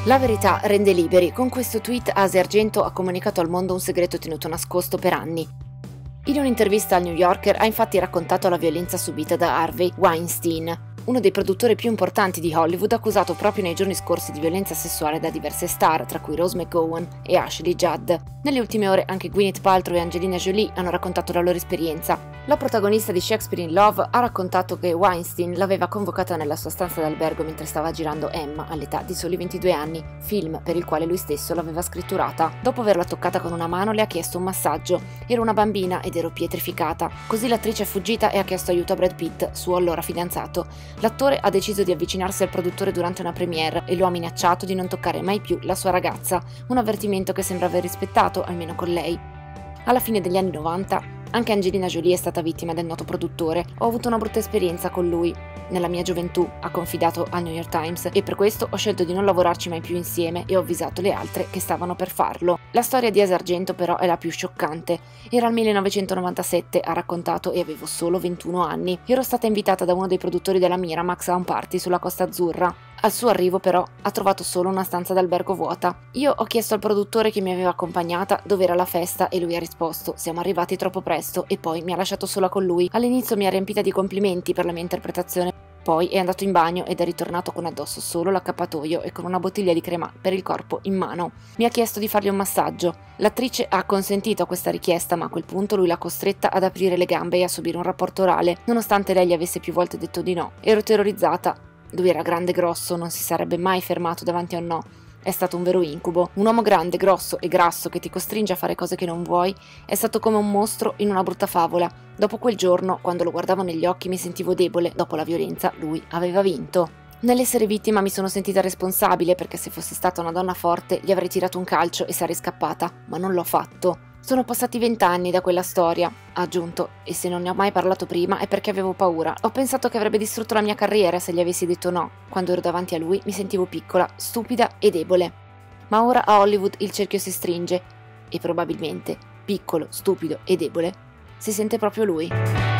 La verità rende liberi. Con questo tweet Asia Argento ha comunicato al mondo un segreto tenuto nascosto per anni. In un'intervista al New Yorker ha infatti raccontato la violenza subita da Harvey Weinstein, uno dei produttori più importanti di Hollywood, accusato proprio nei giorni scorsi di violenza sessuale da diverse star, tra cui Rose McGowan e Ashley Judd. Nelle ultime ore anche Gwyneth Paltrow e Angelina Jolie hanno raccontato la loro esperienza. La protagonista di Shakespeare in Love ha raccontato che Weinstein l'aveva convocata nella sua stanza d'albergo mentre stava girando Emma all'età di soli 22 anni, film per il quale lui stesso l'aveva scritturata. Dopo averla toccata con una mano le ha chiesto un massaggio. Ero una bambina ed ero pietrificata. Così l'attrice è fuggita e ha chiesto aiuto a Brad Pitt, suo allora fidanzato. L'attore ha deciso di avvicinarsi al produttore durante una premiere e lo ha minacciato di non toccare mai più la sua ragazza, un avvertimento che sembra aver rispettato, almeno con lei. Alla fine degli anni 90, anche Angelina Jolie è stata vittima del noto produttore. Ho avuto una brutta esperienza con lui nella mia gioventù, ha confidato al New York Times, e per questo ho scelto di non lavorarci mai più insieme e ho avvisato le altre che stavano per farlo. La storia di Asia Argento però è la più scioccante. Era il 1997, ha raccontato, e avevo solo 21 anni. Ero stata invitata da uno dei produttori della Miramax a un party sulla Costa Azzurra. Al suo arrivo però ha trovato solo una stanza d'albergo vuota. Io ho chiesto al produttore che mi aveva accompagnata dove era la festa e lui ha risposto: siamo arrivati troppo presto, e poi mi ha lasciato sola con lui. All'inizio mi ha riempita di complimenti per la mia interpretazione, poi è andato in bagno ed è ritornato con addosso solo l'accappatoio e con una bottiglia di crema per il corpo in mano. Mi ha chiesto di fargli un massaggio. L'attrice ha acconsentito a questa richiesta, ma a quel punto lui l'ha costretta ad aprire le gambe e a subire un rapporto orale, nonostante lei gli avesse più volte detto di no. Ero terrorizzata. Lui era grande e grosso, non si sarebbe mai fermato davanti a un no. È stato un vero incubo. Un uomo grande, grosso e grasso che ti costringe a fare cose che non vuoi è stato come un mostro in una brutta favola. Dopo quel giorno, quando lo guardavo negli occhi, mi sentivo debole. Dopo la violenza, lui aveva vinto. Nell'essere vittima mi sono sentita responsabile, perché se fossi stata una donna forte gli avrei tirato un calcio e sarei scappata, ma non l'ho fatto. Sono passati 20 anni da quella storia, ha aggiunto, e se non ne ho mai parlato prima è perché avevo paura. Ho pensato che avrebbe distrutto la mia carriera se gli avessi detto no. Quando ero davanti a lui mi sentivo piccola, stupida e debole. Ma ora a Hollywood il cerchio si stringe e probabilmente, piccolo, stupido e debole, si sente proprio lui.